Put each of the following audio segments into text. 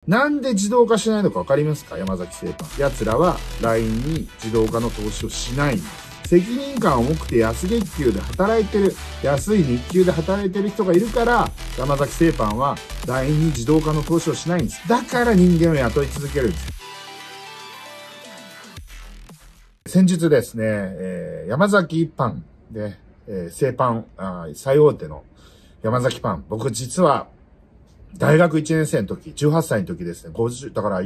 なんで自動化しないのかわかりますか？山崎製パン。奴らは LINE に自動化の投資をしないんです。責任感を重くて安月給で働いてる、安い日給で働いてる人がいるから、山崎製パンは LINE に自動化の投資をしないんです。だから人間を雇い続けるんです。先日ですね、山崎パンで、製パン、最大手の山崎パン。僕実は、大学1年生の時、18歳の時ですね、だから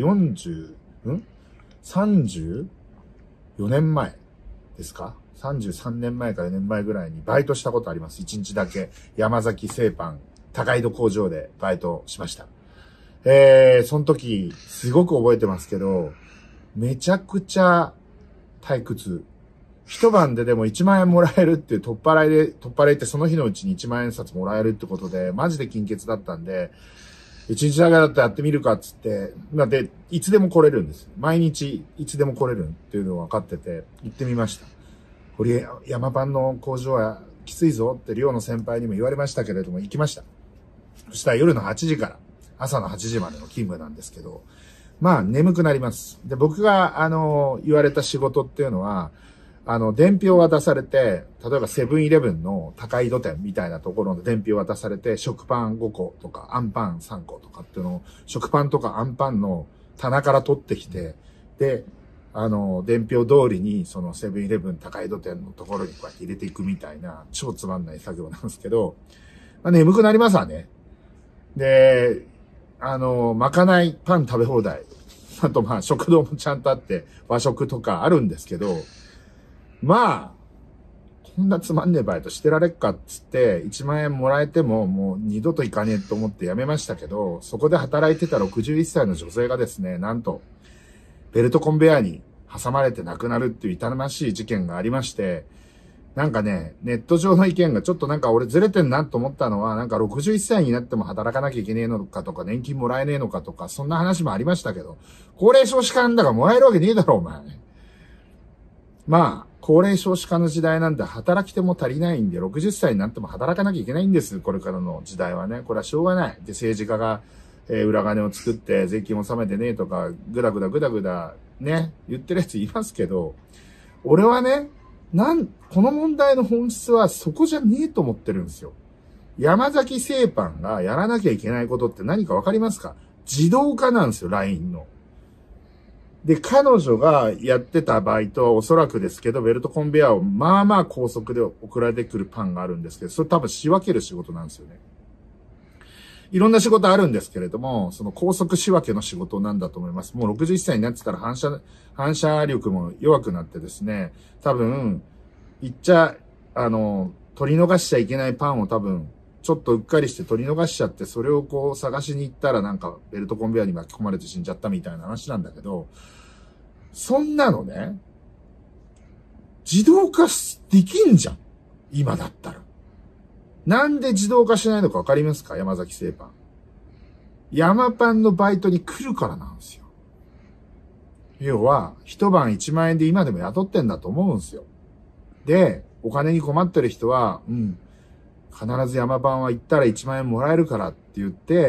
34年前ですか ?33 年前か4年前ぐらいにバイトしたことあります。1日だけ山崎製パン、高井戸工場でバイトしました。その時、すごく覚えてますけど、めちゃくちゃ退屈。一晩ででも1万円もらえるっていう取っ払いってその日のうちに1万円札もらえるってことで、マジで金欠だったんで、1日だけだったらやってみるかっつって、で、いつでも来れるんです。毎日いつでも来れるっていうのを分かってて、行ってみました。これ、山パンの工場はきついぞって寮の先輩にも言われましたけれども、行きました。そしたら夜の8時から朝の8時までの勤務なんですけど、まあ眠くなります。で、僕が言われた仕事っていうのは、伝票が出されて、例えばセブンイレブンの高井戸店みたいなところの伝票が出されて、食パン5個とか、あんパン3個とかっていうのを、食パンとかあんパンの棚から取ってきて、で、伝票通りに、そのセブンイレブン高井戸店のところにこうやって入れていくみたいな、超つまんない作業なんですけど、まあ、眠くなりますわね。で、まかないパン食べ放題。あとまあ食堂もちゃんとあって和食とかあるんですけど、まあ、こんなつまんねえバイトしてられっかっつって1万円もらえてももう二度と行かねえと思って辞めましたけど、そこで働いてた61歳の女性がですね、なんとベルトコンベヤーに挟まれて亡くなるっていう痛ましい事件がありまして、なんかね、ネット上の意見がちょっとなんか俺ずれてんなと思ったのは、なんか61歳になっても働かなきゃいけねえのかとか、年金もらえねえのかとか、そんな話もありましたけど、高齢少子化なんだからもらえるわけねえだろ、お前。まあ、高齢少子化の時代なんで働き手も足りないんで、60歳になっても働かなきゃいけないんです。これからの時代はね。これはしょうがない。で、政治家が、裏金を作って税金を納めてねえとか、ぐだぐだね、言ってるやついますけど、俺はね、この問題の本質はそこじゃねえと思ってるんですよ。山崎製パンがやらなきゃいけないことって何かわかりますか？自動化なんですよ、LINE の。で、彼女がやってたバイトはおそらくですけど、ベルトコンベヤーをまあまあ高速で送られてくるパンがあるんですけど、それ多分仕分ける仕事なんですよね。いろんな仕事あるんですけれども、その高速仕分けの仕事なんだと思います。もう61歳になってたら反射力も弱くなってですね、多分、取り逃しちゃいけないパンを多分、ちょっとうっかりして取り逃しちゃって、それをこう探しに行ったらなんかベルトコンベヤーに巻き込まれて死んじゃったみたいな話なんだけど、そんなのね、自動化できんじゃん。今だったら。なんで自動化しないのかわかりますか？山崎製パン。山パンのバイトに来るからなんですよ。要は、一晩1万円で今でも雇ってんだと思うんですよ。で、お金に困ってる人は、必ず山パンは行ったら1万円もらえるからって言って、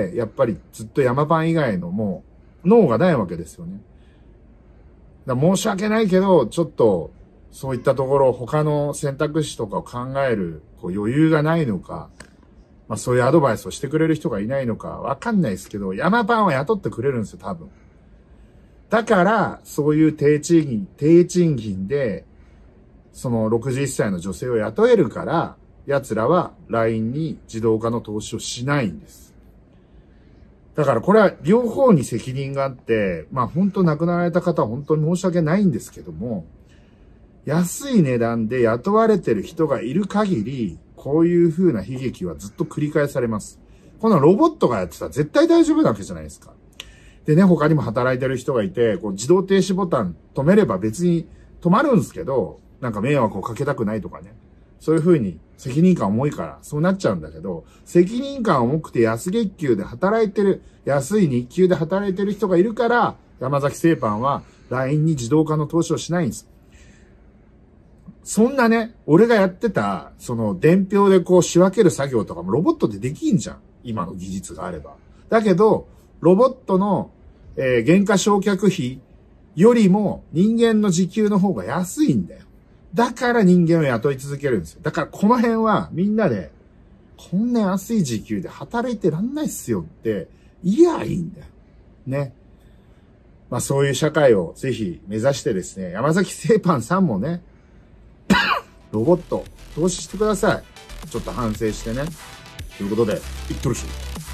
やっぱりずっと山パン以外のもう、脳がないわけですよね。だから申し訳ないけど、ちょっと、そういったところ、他の選択肢とかを考える余裕がないのか、まあそういうアドバイスをしてくれる人がいないのかわかんないですけど、山パンは雇ってくれるんですよ、多分。だから、そういう低賃金で、その61歳の女性を雇えるから、奴らは LINE に自動化の投資をしないんです。だからこれは両方に責任があって、まあ本当亡くなられた方は本当に申し訳ないんですけども、安い値段で雇われてる人がいる限り、こういう風な悲劇はずっと繰り返されます。このロボットがやってたら絶対大丈夫なわけじゃないですか。でね、他にも働いてる人がいて、自動停止ボタン止めれば別に止まるんですけど、なんか迷惑をかけたくないとかね。そういう風に責任感重いからそうなっちゃうんだけど、責任感重くて安月給で働いてる、安い日給で働いてる人がいるから、山崎製パンは LINE に自動化の投資をしないんです。そんなね、俺がやってた、その伝票で仕分ける作業とかもロボットでできんじゃん。今の技術があれば。だけど、ロボットの原価償却費よりも人間の時給の方が安いんだよ。だから人間を雇い続けるんですよ。だからこの辺はみんなで、こんな安い時給で働いてらんないっすよって言えばいいんだよ。ね。まあそういう社会をぜひ目指してですね、山崎製パンさんもね、ロボット投資してください。ちょっと反省してね。ということで、いってらっしゃい。